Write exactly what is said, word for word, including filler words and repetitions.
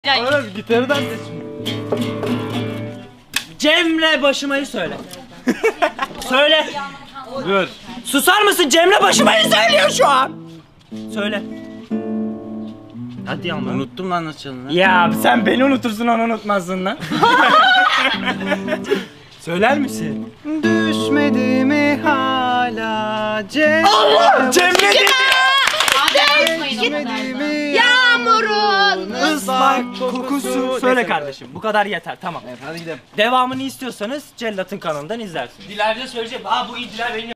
Oğlum gitarı seç. Cemre Başımay'ı söyle. Söyle. Dur. Susar mısın? Cemre Başımay'ı söylüyor şu an. Söyle. Hadi ama. Unuttum lan nasıl çalınır. Ya sen beni unutursun, onu unutmazsın lan. Söyler misin? Düşmedi mi hala Cemre? Allah! Cemre dedi! Düşmedi mi? Yağmurun Islak kokusu. Söyle kardeşim, bu kadar yeter, tamam. Evet, hadi gidelim. Devamını istiyorsanız Cellat'ın kanalından izlersiniz. Diler'de söyleyecek. Aa bu iyi, Diler beni